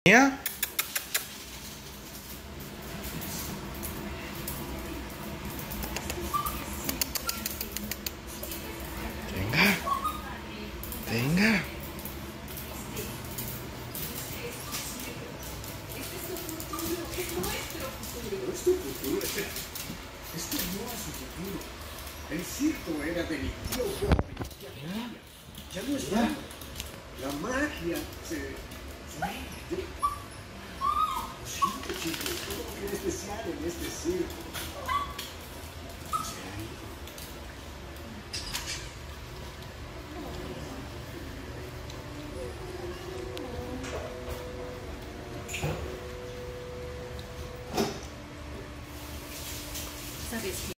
¿Ya? Venga. Venga. Es tu futuro, este no es su futuro. El circo era de mi tío Bob. Ya no está. La magia se fue. Lo siento, chicos, todo lo que es especial en este circo.